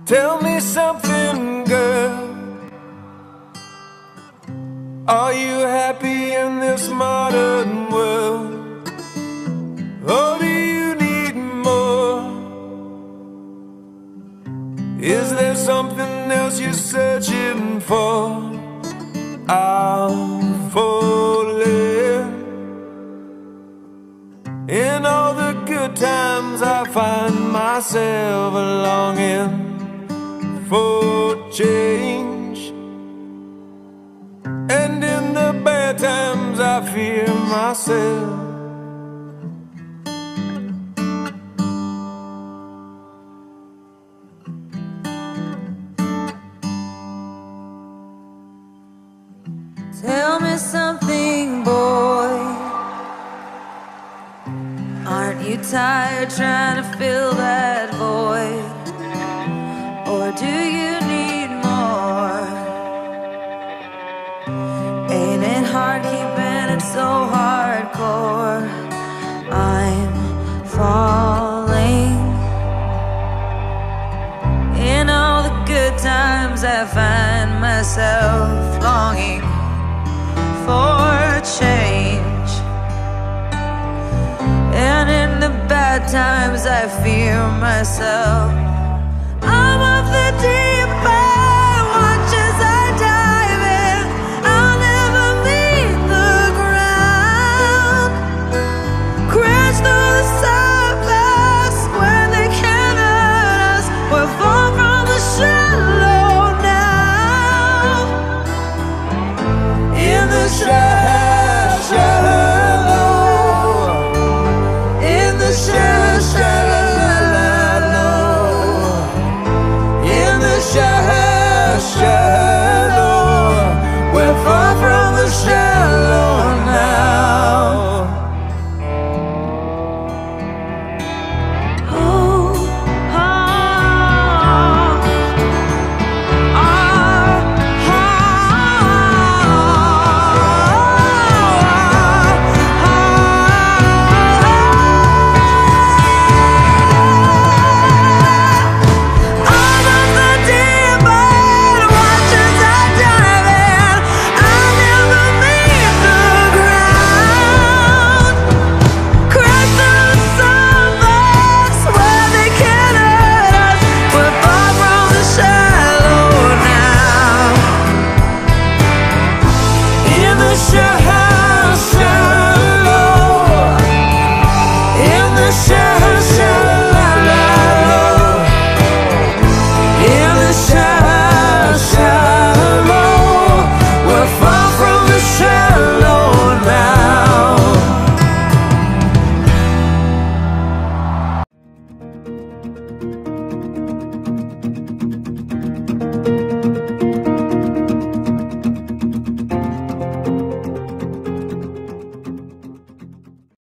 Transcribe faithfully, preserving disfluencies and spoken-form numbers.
Tell me something, girl. Are you happy in this modern world? Or do you need more? Is there something else you're searching for? I'm falling. In all the good times I find myself longing for change, and in the bad times I fear myself. Tell me something, boy. Aren't you tired trying to fill that void? Or do you need more? Ain't it hard keeping it so hardcore? I'm falling. In all the good times I find myself longing for change, and in the bad times I fear myself. I'm of the deep.